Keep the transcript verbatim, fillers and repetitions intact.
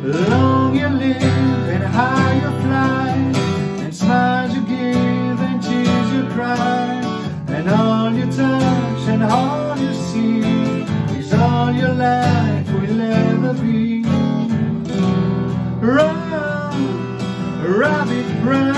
Long you live and high you fly, and smiles you give and tears you cry, and all you touch and all you see is all your life will ever be. Run, rabbit, run.